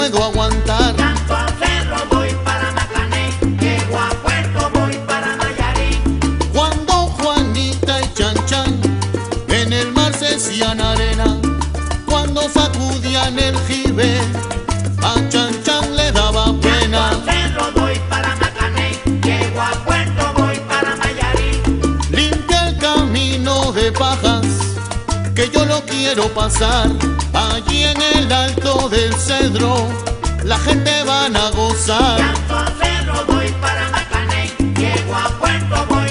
puedo aguantar. Llanto al cerro voy para Macané, llego a Puerto voy para Nayarit. Cuando Juanita y Chan Chan en el mar se hacían arena, cuando sacudían el jibe, a Chan Chan le daba pena. Llanto al cerro voy para Macané, llego a Puerto voy para Nayarit. Limpia el camino de pajas, que yo lo quiero pasar. Allí en el alto del cedro la gente van a gozar. Llanto al cerro voy para Macané, llego a Puerto voy